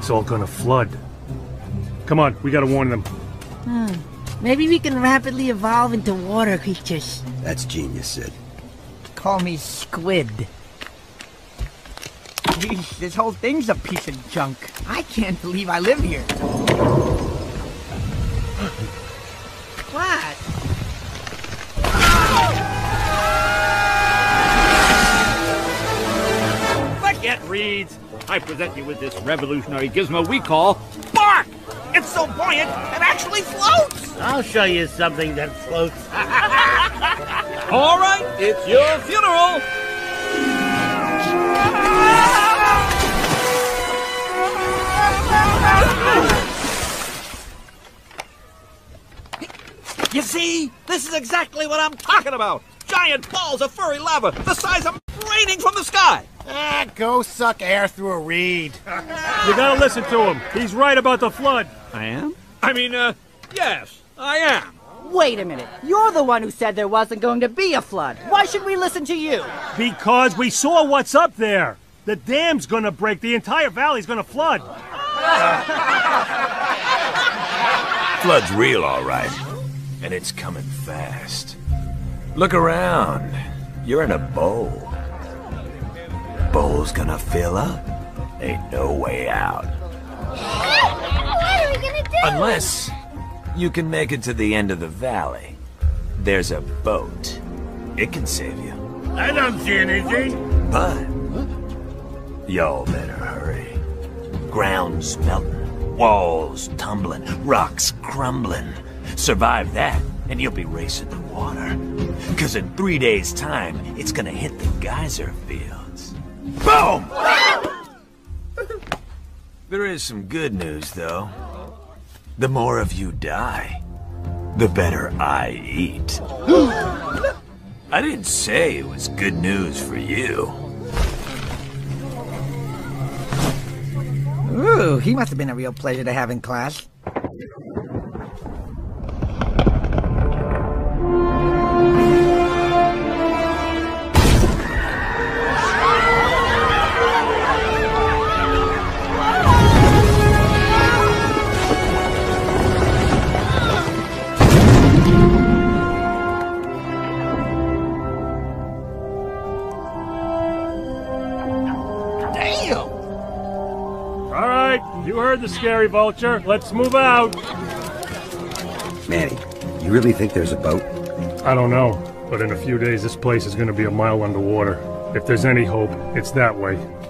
it's all gonna flood. Come on, we gotta warn them. Maybe we can rapidly evolve into water creatures. That's genius, Sid. Call me Squid. Jeez, this whole thing's a piece of junk. I can't believe I live here. What? Forget reeds. I present you with this revolutionary gizmo we call Bark! It's so buoyant, it actually floats! I'll show you something that floats. All right, it's your funeral! You see? This is exactly what I'm talking about! Giant balls of furry lava, the size of raining from the sky! Ah, go suck air through a reed. You gotta listen to him. He's right about the flood. I am? I mean, yes, I am. Wait a minute. You're the one who said there wasn't going to be a flood. Why should we listen to you? Because we saw what's up there. The dam's gonna break. The entire valley's gonna flood. Flood's real, all right. And it's coming fast. Look around. You're in a bowl. Bowl's gonna fill up. Ain't no way out. What are we gonna do? Unless you can make it to the end of the valley. There's a boat. It can save you. I don't see anything. But y'all better hurry. Ground's melting, walls tumbling, rocks crumbling. Survive that, and you'll be racing the water. 'Cause in 3 days' time, it's gonna hit the geyser fields. Boom! There is some good news, though. The more of you die, the better I eat. I didn't say it was good news for you. Ooh, he must have been a real pleasure to have in class. All right, you heard the scary vulture. Let's move out. Manny, you really think there's a boat? I don't know, but in a few days this place is gonna be a mile underwater. If there's any hope, it's that way.